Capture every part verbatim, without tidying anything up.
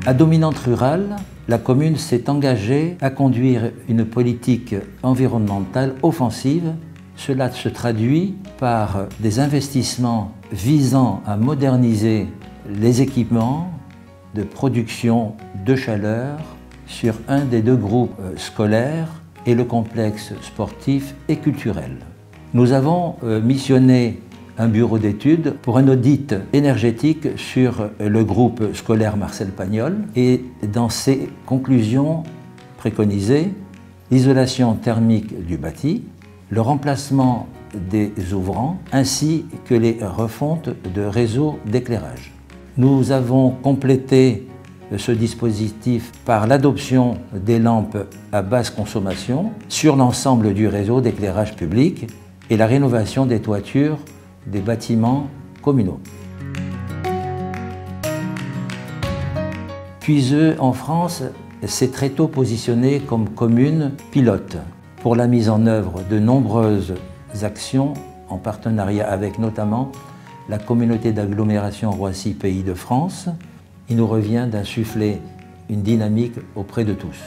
À dominante rurale, la commune s'est engagée à conduire une politique environnementale offensive. Cela se traduit par des investissements visant à moderniser les équipements de production de chaleur sur un des deux groupes scolaires et le complexe sportif et culturel. Nous avons missionné un bureau d'études pour un audit énergétique sur le groupe scolaire Marcel Pagnol et dans ses conclusions préconisées l'isolation thermique du bâti, le remplacement des ouvrants ainsi que les refontes de réseaux d'éclairage. Nous avons complété ce dispositif par l'adoption des lampes à basse consommation sur l'ensemble du réseau d'éclairage public et la rénovation des toitures des bâtiments communaux. Puiseux, en France, s'est très tôt positionné comme commune pilote pour la mise en œuvre de nombreuses actions en partenariat avec notamment la communauté d'agglomération Roissy Pays de France. Il nous revient d'insuffler une dynamique auprès de tous.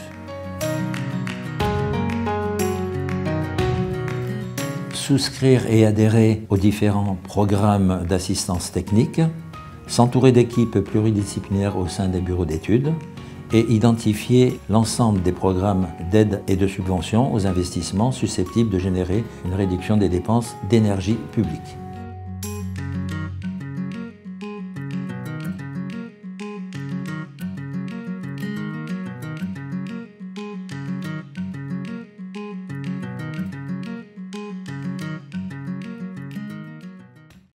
Souscrire et adhérer aux différents programmes d'assistance technique, s'entourer d'équipes pluridisciplinaires au sein des bureaux d'études et identifier l'ensemble des programmes d'aide et de subvention aux investissements susceptibles de générer une réduction des dépenses d'énergie publique.